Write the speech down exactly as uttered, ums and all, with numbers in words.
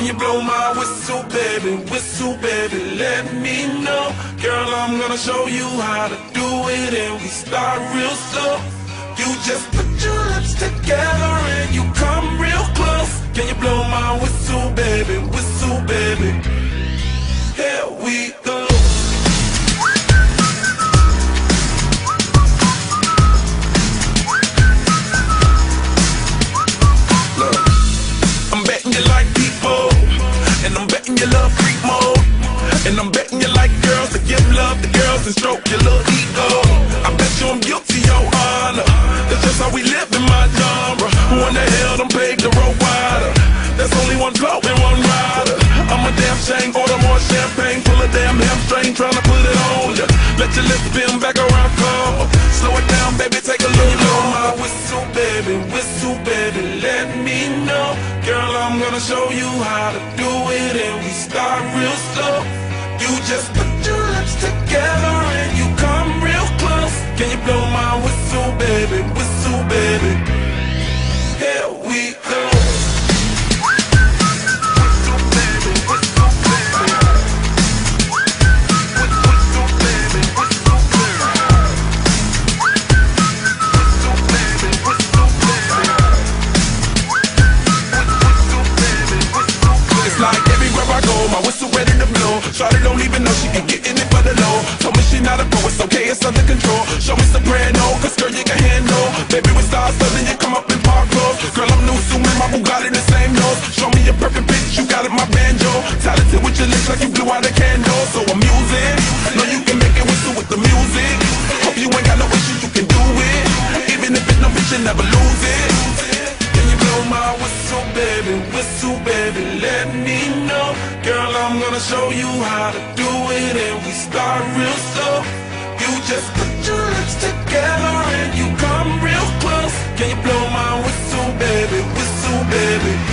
Can you blow my whistle, baby, whistle, baby, let me know. Girl, I'm gonna show you how to do it, and we start real slow. You just put your lips together and you come real close. Can you blow my whistle, baby, whistle, baby? Here we go. Look, I'm betting you like people, and I'm betting you love freak mode, and I'm betting you like girls to give love to girls and stroke your little ego. I bet you I'm guilty, your honor. That's just how we live in my genre. Who in the hell done paved the road wider? There's only one flow and one rider. I'm a damn shame, order more champagne, pull a damn hamstring, tryna put it on ya. Let your lips spin back around, come. Slow it down, baby, take a look. Blow my whistle, baby, whistle, baby, let me know. Girl, I'm gonna show you how to do it, and we start real slow. You just put your lips together and you come real close. Can you blow my whistle, baby, whistle, baby? Here we go. My whistle ready to blow. Shawty don't even know she can get in it for the low. Told me she not a pro, it's okay, it's under control. Show me soprano, cause girl you can handle. Baby we start sudden, you come up in park clothes. Girl I'm new, so my Bugatti the same nose. Show me a perfect pitch, you got it, my banjo. Talented with your lips like you blew out a candle. So I'm using, know you can make it whistle with the music. Hope you ain't got no issues, you can do it. Even if it's no bitch, you never lose it. Can you blow my whistle, baby, whistle, baby, let me know. Girl, I'm gonna show you how to do it, and we start real slow. You just put your lips together and you come real close. Can you blow my whistle, baby, whistle, baby?